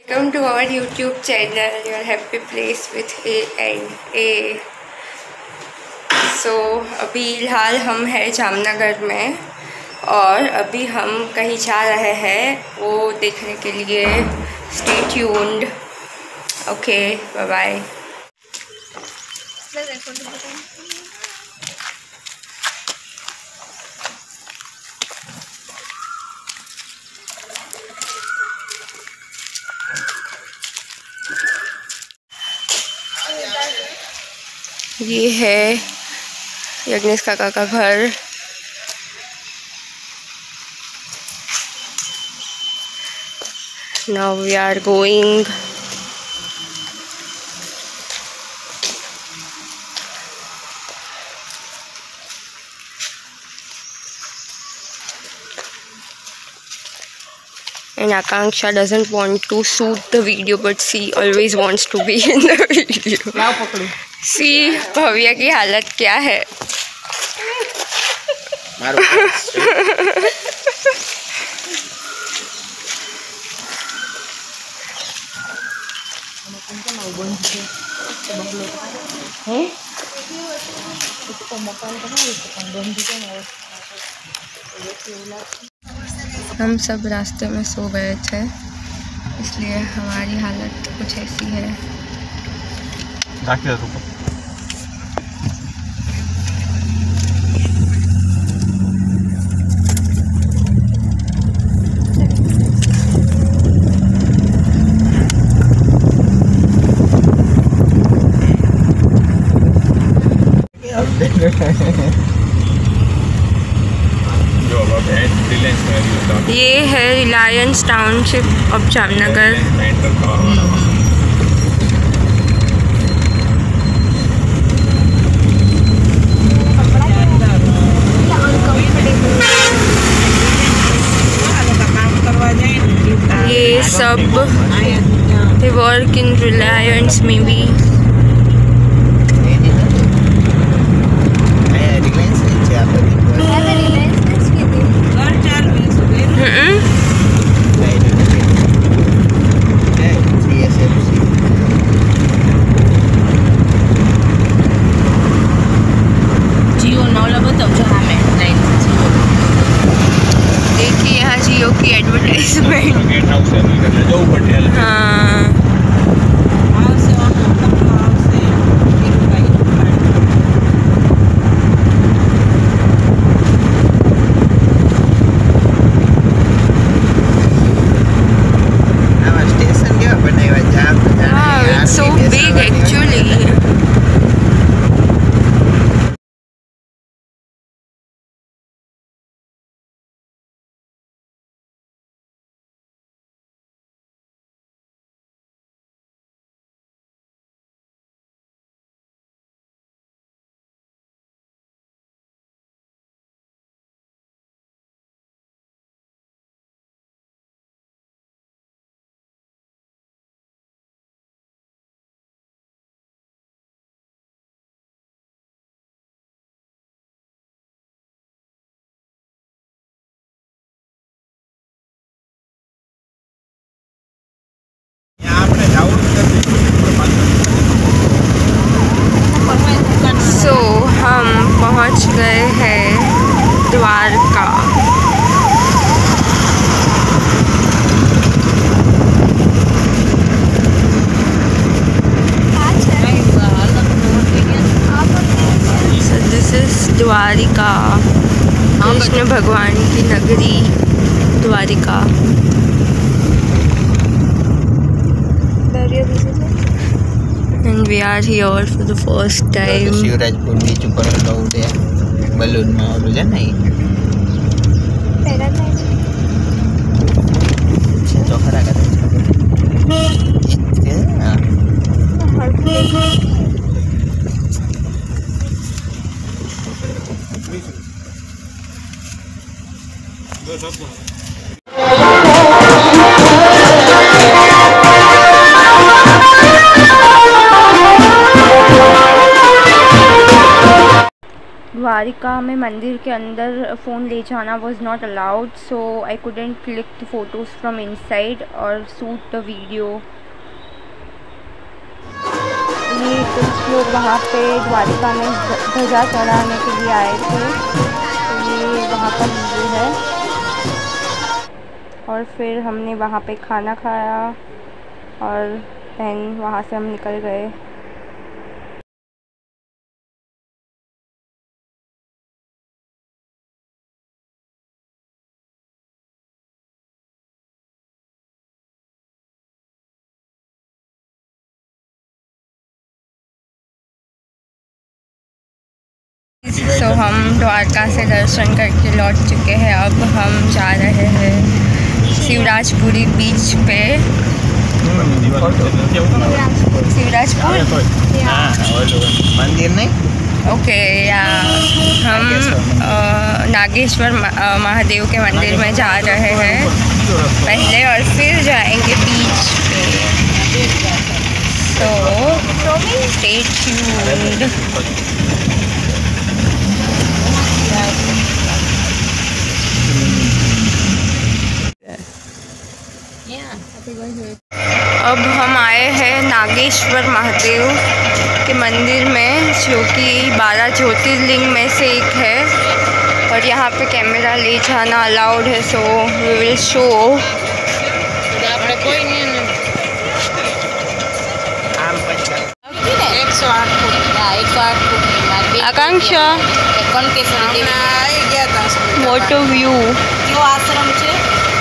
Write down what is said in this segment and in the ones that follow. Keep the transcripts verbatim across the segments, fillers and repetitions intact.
Welcome to our YouTube channel, Your Happy Place with A and A. So अभी फ़िलहाल हम हैं जामनगर में और अभी हम कहीं जा रहे हैं वो देखने के लिए। Stay tuned. Okay, bye bye. ये है यज्ञेश काका का घर। Now we are going. And Akanksha doesn't want to shoot the video, but she always wants to be in the video. See, Bhavya की हालत क्या है? हम सब रास्ते में सो गए थे, इसलिए हमारी हालत कुछ ऐसी है। ये है रिलायंस टाउनशिप ऑफ जामनगर। ये सब they work in Reliance maybe. देखिए यहाँ जियो की एडवर्टाइजमेंट। हाँ it's so big actually. So हम पहुँच गए हैं Dwarka. So this is Dwarika, Krishna भगवान की नगरी Dwarika. And we are here for the first time. Shivrajpur बीच ऊपर उड़े बलून में और उधर नहीं तो खरा कर द्वारिका में मंदिर के अंदर फ़ोन ले जाना was not allowed, so I couldn't click the photos from inside और शूट द वीडियो। ये कुछ लोग वहाँ पे द्वारिका में ध्वजा चढ़ाने के लिए आए थे, तो ये वहाँ का वीडियो है। और फिर हमने वहाँ पे खाना खाया और देन वहाँ से हम निकल गए। तो so, हम द्वारका से दर्शन करके लौट चुके हैं। अब हम जा रहे हैं शिवराजपुरी बीच पे। शिवराजपुर मंदिर नहीं, ओके या हम अ, नागेश्वर महादेव के मंदिर में जा रहे हैं पहले और फिर जाएंगे बीच पे। तो स्टे ट्यून्ड। अब हम आए हैं नागेश्वर महादेव के मंदिर में, जो कि बारह ज्योतिर्लिंग में से एक है और यहाँ पे कैमरा ले जाना अलाउड है, so we will show. Akanksha मोटो व्यू आश्रम છે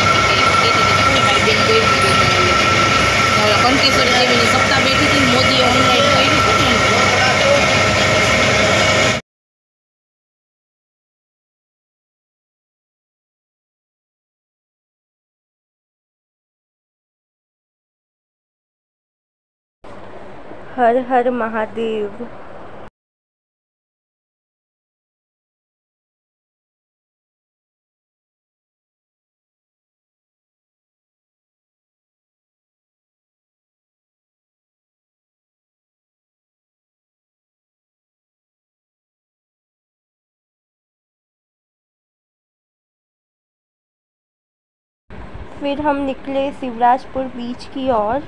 કંકેશ્વર દેવીની સપ્તાહ બેઠી હતી, મોદીએ ઓનલાઈન કર્યું હતું ને। हर हर महादेव। फिर हम निकले शिवराजपुर बीच की ओर।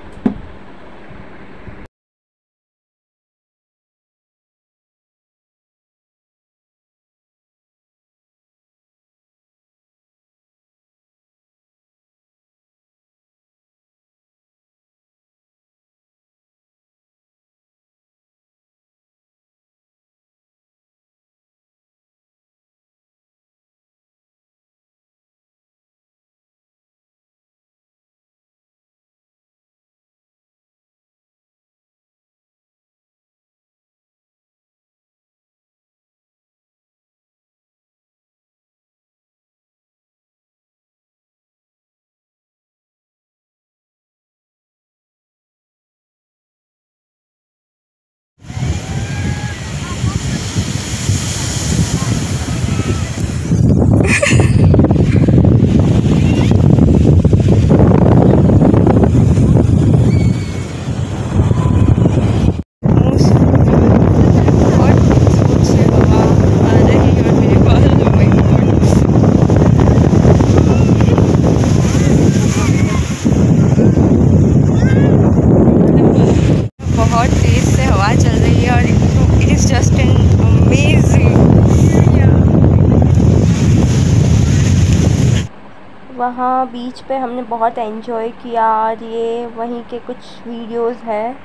वहाँ बीच पे हमने बहुत एंजॉय किया और ये वहीं के कुछ वीडियोस है।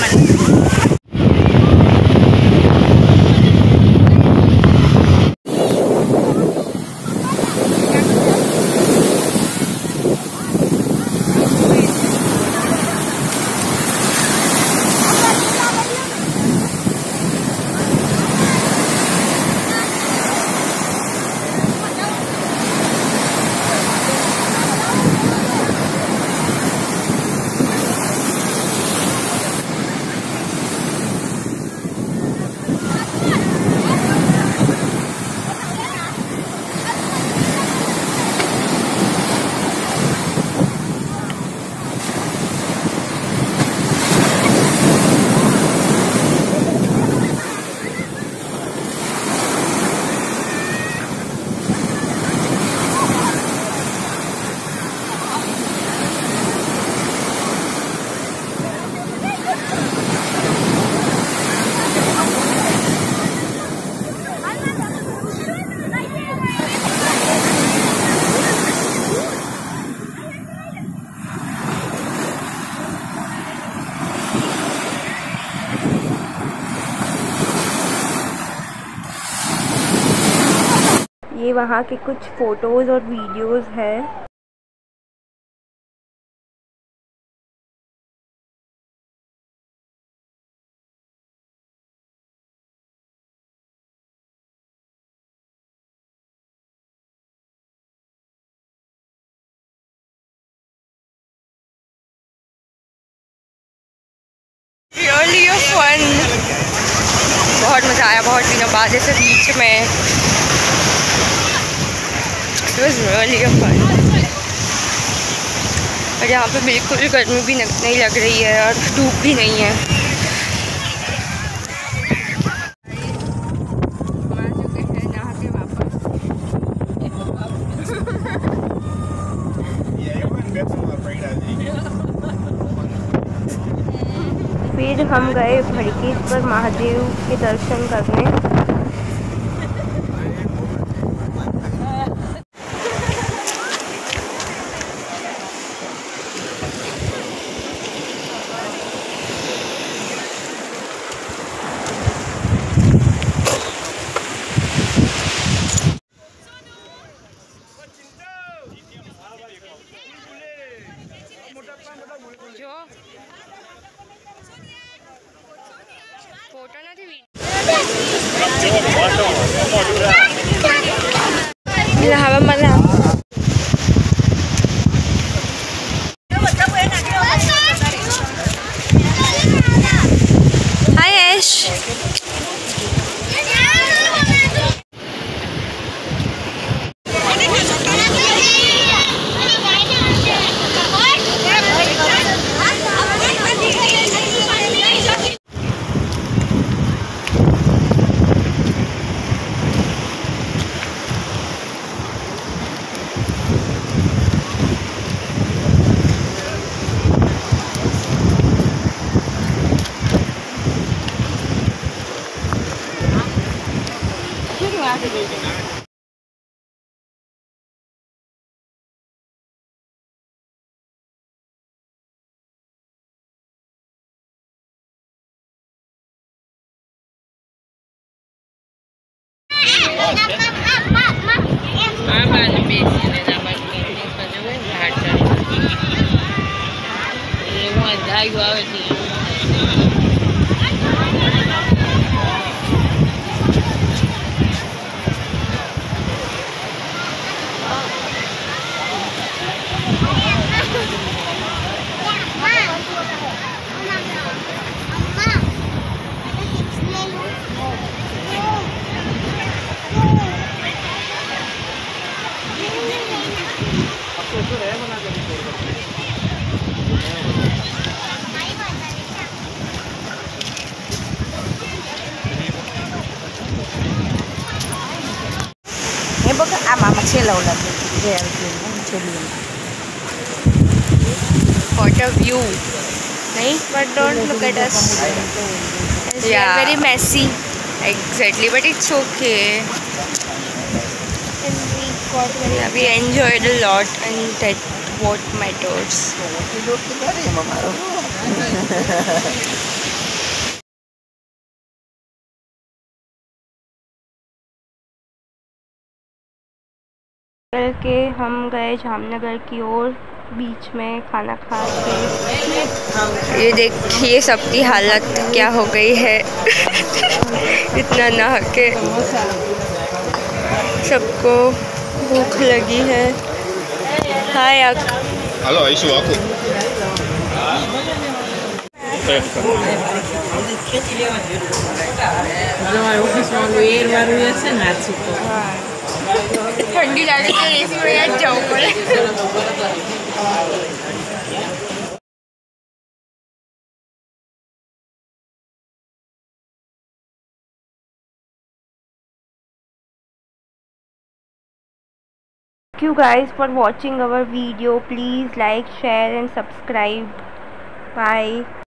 ये वहाँ के कुछ फ़ोटोज़ और वीडियोज़ हैं। Really fun, बहुत मज़ा आया बहुत दिनों बाद ऐसे बीच में। It was really fun। और यहाँ पे बिल्कुल गर्मी भी नहीं लग रही है और धूप भी नहीं है। हम आ चुके हैं नहा के वापस। फिर हम गए भड़केश्वर महादेव के दर्शन करने। जो फोटो ना थी हवा मजा। हाय ऐश, What a view, right? But don't look at us. We are very messy. Exactly, but it's okay. And we got very yeah, we enjoyed a lot, and that what matters. चल के हम गए जामनगर की ओर, बीच में खाना खा के। ये देखिए सबकी हालत क्या हो गई है इतना नहा के सबको भूख लगी है। हाय अक हेलो आइसु aku ठंडी लगे तो एसी में यार जाओ पड़े। Thank you guys for watching our video. Please like, share and subscribe. Bye.